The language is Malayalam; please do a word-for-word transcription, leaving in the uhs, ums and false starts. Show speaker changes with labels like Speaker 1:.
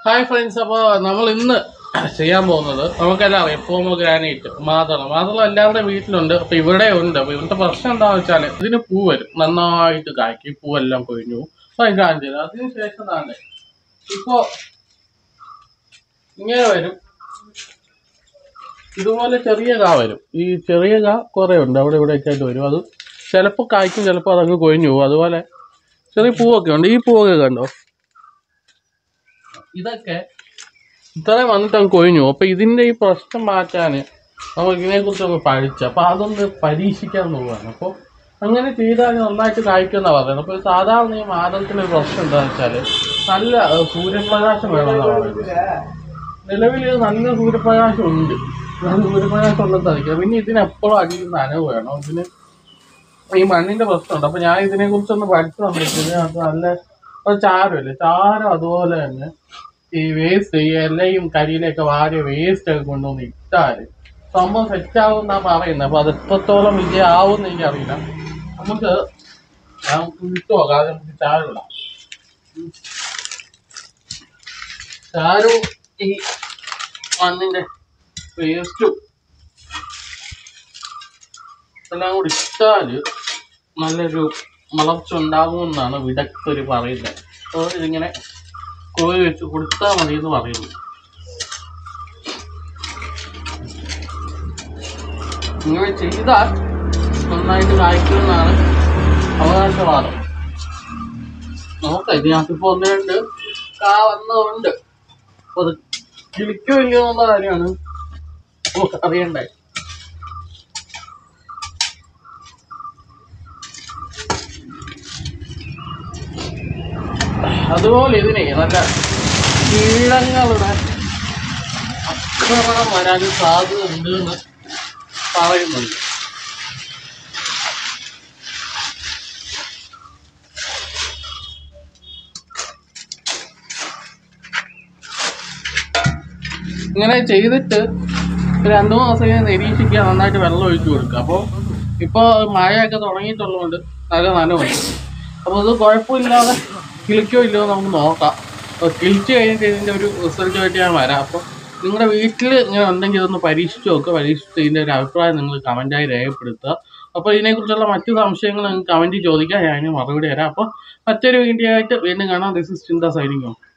Speaker 1: ഹായ് ഫ്രണ്ട്സ്, അപ്പോൾ നമ്മൾ ഇന്ന് ചെയ്യാൻ പോകുന്നത് നമുക്കെല്ലാം അറിയാം പോമോഗ്രാനൈറ്റ് മാതളം മാതളം എല്ലാവരുടെ വീട്ടിലുണ്ട്. അപ്പോൾ ഇവിടെ ഉണ്ട്. അപ്പോൾ ഇവിടുത്തെ പ്രശ്നം എന്താണെന്ന് വെച്ചാൽ ഇതിന് പൂ വരും, നന്നായിട്ട് കായ്ക്ക് പൂവെല്ലാം കൊഴിഞ്ഞു. അപ്പോൾ അതിന് കാണിച്ചു തരാം. അതിന് ശേഷം തന്നെ ഇപ്പോൾ ഇങ്ങനെ വരും, ഇതുപോലെ ചെറിയ കാ വരും. ഈ ചെറിയ കാ കുറേ ഉണ്ട്, അവിടെ ഇവിടെയൊക്കെ ആയിട്ട് വരും. അത് ചിലപ്പോൾ കായ്ക്കും, ചിലപ്പോൾ അതങ്ങ് കൊഴിഞ്ഞു പോകും. അതുപോലെ ചെറിയ പൂവൊക്കെ ഉണ്ട്. ഈ പൂവൊക്കെ കണ്ടോ, ഇതൊക്കെ ഇത്രയും വന്നിട്ട് അങ്ങ് കൊഴിഞ്ഞു. അപ്പോൾ ഇതിൻ്റെ ഈ പ്രശ്നം മാറ്റാൻ നമുക്ക് ഇതിനെക്കുറിച്ചൊന്ന് പഠിച്ചു. അപ്പോൾ അതൊന്ന് പരീക്ഷിക്കാൻ പോവുകയാണ്. അപ്പോൾ അങ്ങനെ ചെയ്താൽ നന്നായിട്ട് കായ്ക്കുമെന്നാണ് പറയുന്നത്. അപ്പോൾ സാധാരണ ഈ മാതളത്തിൻ്റെ പ്രശ്നം എന്താണെന്ന് വെച്ചാൽ നല്ല സൂര്യപ്രകാശം വേണമെന്നാണ് പറയുന്നത്. നിലവിൽ നല്ല സൂര്യപ്രകാശം ഉണ്ട്, നല്ല സൂര്യപ്രകാശം ഉണ്ടെന്ന് സാധിക്കില്ല. പിന്നെ ഇതിനെപ്പോഴും അടിയിൽ നനവ് വേണം. ഇതിന് ഈ മണ്ണിൻ്റെ പ്രശ്നമുണ്ട്. അപ്പോൾ ഞാൻ ഇതിനെക്കുറിച്ചൊന്ന് പഠിച്ചു തന്നിട്ടുണ്ട്. അത് നല്ല ഒരു ചാരമല്ലേ, ചാരം അതുപോലെ തന്നെ ഈ വേസ്റ്റ്, ഈ ഇലയും കരിയിലൊക്കെ വാരിയ വേസ്റ്റ് ഒക്കെ കൊണ്ടുവന്ന് ഇട്ടാൽ സംഭവം സെറ്റാവും എന്നാണ് പറയുന്നത്. അപ്പോൾ അത് എത്രത്തോളം വിജയമാവുമെന്ന് എനിക്കറിയില്ല. നമുക്ക് കിട്ടുമോ, കാരണം നമുക്ക് ചാരമിടാം. ചാരവും ഈ മണ്ണിൻ്റെ വേസ്റ്റും എല്ലാം കൂടി ഇട്ടാൽ നല്ലൊരു വളർച്ച ഉണ്ടാകുമെന്നാണ് വിദഗ്ധർ പറയുന്നത്. അപ്പോൾ ഇതിങ്ങനെ കോഴി വെച്ച് കൊടുത്താൽ മതി എന്ന് പറയുന്നു. ഇങ്ങനെ ചെയ്താൽ നന്നായിട്ട് കായ്ക്കുമെന്നാണ് അവകാശവാദം. നോക്കാം, ഇതിനകത്തിപ്പോൾ ഒന്ന് രണ്ട് കാ വന്നതുകൊണ്ട് അപ്പോൾ അത് കിളിക്കോ ഇല്ലയോ എന്നുള്ള കാര്യമാണ് നമുക്ക് അറിയണ്ടേ. അതുപോലെ ഇതിനെ നല്ല കീടങ്ങളുടെ ആക്രമണം വരാൻ സാധ്യത ഉണ്ട് എന്ന് പറയുന്നുണ്ട്. ഇങ്ങനെ ചെയ്തിട്ട് രണ്ടു മൂന്ന് ദിവസം ഇങ്ങനെ നിരീക്ഷിക്കുക, നന്നായിട്ട് വെള്ളം ഒഴിച്ചു കൊടുക്കുക. അപ്പോൾ ഇപ്പോൾ മഴയൊക്കെ തുടങ്ങിയിട്ടുള്ളതുകൊണ്ട് നല്ല നനവുണ്ട്. അപ്പോൾ അത് കുഴപ്പമില്ലാതെ കിളിക്കോ ഇല്ലയോ നമുക്ക് നോക്കാം. അപ്പോൾ കിളിച്ച് കഴിഞ്ഞിട്ട് ഇതിൻ്റെ ഒരു റിസൾട്ടുമായിട്ട് ഞാൻ വരാം. അപ്പോൾ നിങ്ങളുടെ വീട്ടിൽ ഇങ്ങനെ ഉണ്ടെങ്കിൽ ഇതൊന്ന് പരീക്ഷിച്ച് നോക്കുക. പരീക്ഷിച്ച് ഇതിൻ്റെ ഒരു അഭിപ്രായം നിങ്ങൾ കമൻറ്റായി രേഖപ്പെടുത്തുക. അപ്പോൾ ഇതിനെക്കുറിച്ചുള്ള മറ്റു സംശയങ്ങൾ നിങ്ങൾക്ക് കമൻറ്റിൽ ചോദിക്കുക, ഞാൻ മറുപടി തരാം. അപ്പോൾ മറ്റൊരു വീഡിയോ ആയിട്ട് വീണ്ടും കാണാം. This is Chintha signing of.